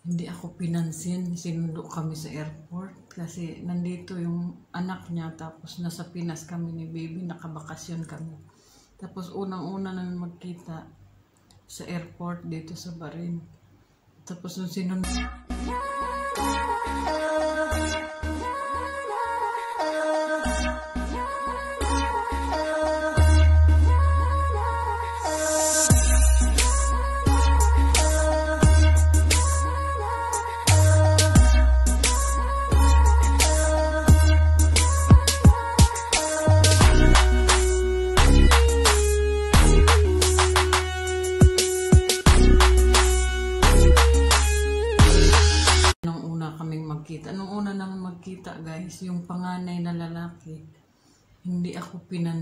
Hindi ako pinansin, sinundo kami sa airport kasi nandito yung anak niya tapos nasa Pinas kami ni baby, nakabakasyon kami. Tapos unang-una namin magkita sa airport dito sa Barin. Tapos nung sinundo Nung una naman magkita guys, yung panganay na lalaki, hindi ako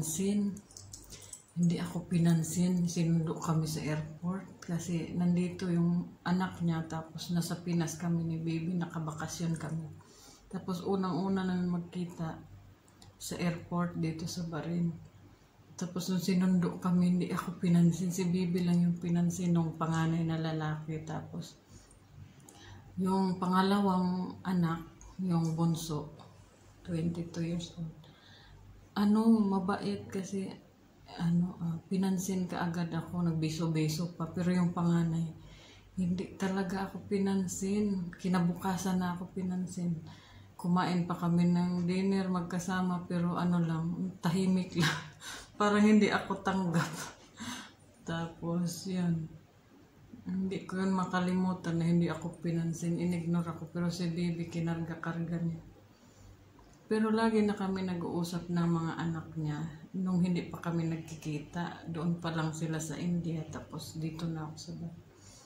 pinansin, sinundo kami sa airport kasi nandito yung anak niya tapos nasa Pinas kami ni baby, nakabakasyon kami. Tapos unang-una namin magkita sa airport dito sa Barin. Tapos nung sinundo kami, hindi ako pinansin, si baby lang yung pinansin nung panganay na lalaki. Tapos yung pangalawang anak, yung bunso, 22 years old. Mabait kasi pinansin ka agad ako, nagbiso-beso pa. Pero yung panganay, hindi talaga ako pinansin. Kinabukasan na ako pinansin. Kumain pa kami ng dinner magkasama pero tahimik lang. Parang hindi ako tanggap. Tapos yun. Hindi ko yun makalimutan na hindi ako pinansin, inignore ako, pero si baby kinarga-karga niya. Pero lagi na kami nag-uusap ng mga anak niya, nung hindi pa kami nagkikita, doon pa lang sila sa India, tapos dito na ako sa bahay.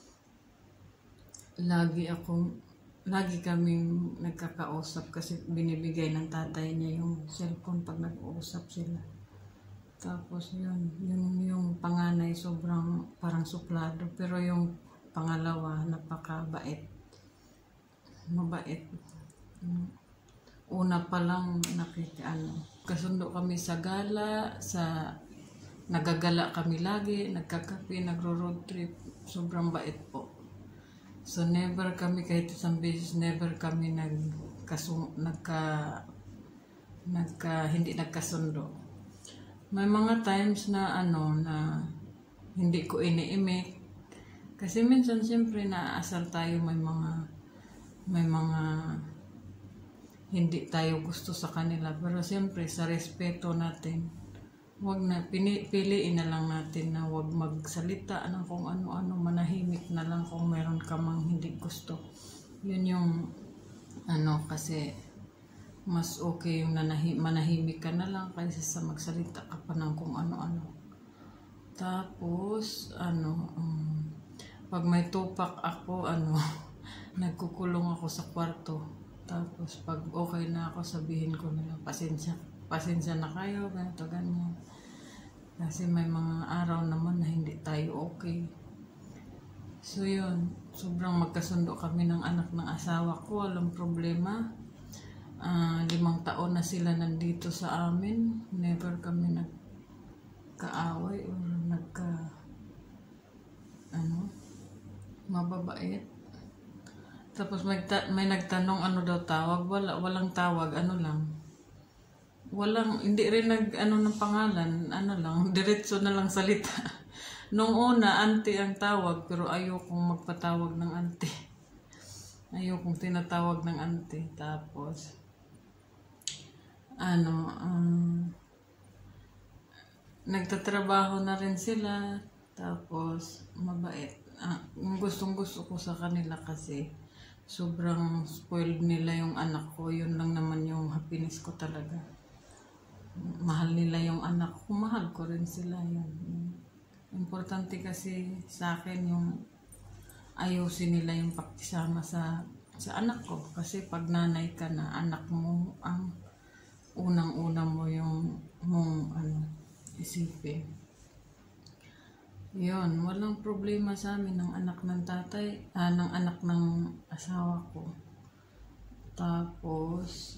Lagi kaming nagkakausap kasi binibigay ng tatay niya yung cellphone pag nag-uusap sila. Tapos yung panganay sobrang parang suplado, pero yung pangalawa napakabait. Mabait. Una pa lang kasundo kami sa gala, nagagala kami lagi, nagkakape, nagro-road trip. Sobrang bait po. So never kami, kahit isang beses, never kami hindi nagkasundo. May mga times na na hindi ko iniimik kasi minsan siyempre naaasar tayo, may mga hindi tayo gusto sa kanila, pero siyempre sa respeto natin piliin na lang natin na wag magsalita ng kung ano-ano, manahimik na lang kung meron ka mang hindi gusto. Yun yung kasi mas okay yung manahimik ka na lang kaysa sa magsalita ka pa ng kung ano-ano. Tapos, pag may tupak ako, nagkukulong ako sa kwarto. Tapos, pag okay na ako, sabihin ko na, pasensya na kayo, ganito, ganyan. Kasi may mga araw naman na hindi tayo okay. So, yun. Sobrang magkasundo kami ng anak ng asawa ko, walang problema. 5 taon na sila nandito sa amin. Never kami nagkaaway or mababait. Tapos may nagtanong daw tawag. Walang tawag, hindi rin ng pangalan, lang, diretso na lang salita. Nung una, auntie ang tawag, pero ayokong magpatawag ng auntie. Ayokong tinatawag ng auntie. Tapos, nagtatrabaho na rin sila, tapos mabait. Gustong gusto ko sa kanila kasi sobrang spoiled nila yung anak ko. Yun lang naman yung happiness ko talaga. Mahal nila yung anak ko, mahal ko rin sila. Yun. Importante kasi sa akin yung ayusin nila yung pakisama sa anak ko, kasi pag nanay ka na, anak mo ang unang-una mo yung isipin. Yun, walang problema sa amin ng anak ng tatay, ng anak ng asawa ko. Tapos,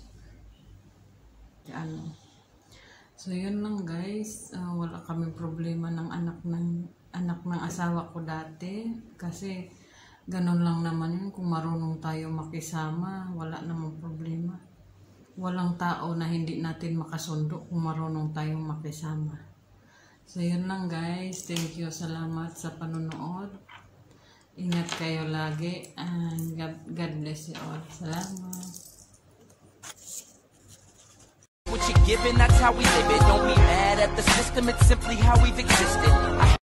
so yun lang guys, wala kaming problema ng anak ng asawa ko dati, kasi Ganun lang naman yun. Kung marunong tayo makisama, wala namang problema. Walang tao na hindi natin makasundo kung marunong tayong makisama. So yun lang guys. Thank you. Salamat sa panonood. Ingat kayo lagi. And God bless you all. Salamat. What you're given, that's how we live it. Don't be mad at the system, it's simply how we've existed.